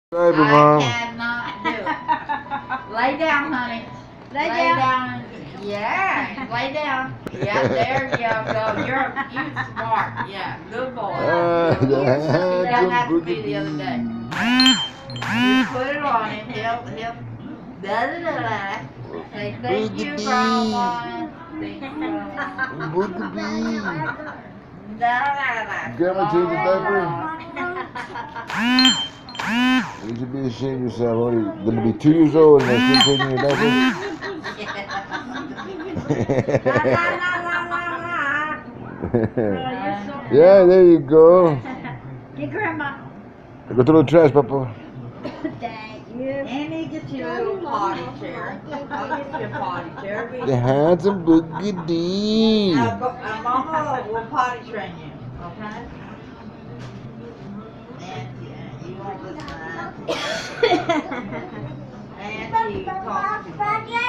Baby, I Mom. cannot do it. Lay down, honey. Lay down. Yeah, lay down. Yeah, there you go. You smart. Yeah, good boy. Good boy. He doesn't have to be the other day. You put it on him. He'll da da da da. Say thank you, Grandma. Thank you, Grandma. Boogabee. Da da da. Grandma changed the diaper? You should be ashamed of yourself. Only gonna be 2 years old and I'm still changing your diaper? Yeah, there you go. Get Grandma. Go throw the trash, Papa. Thank you. Annie, get you a little potty chair. I'll get you a potty chair. The handsome boogity. Mama will potty train you, okay? And you won't listen to that. And you talk to me.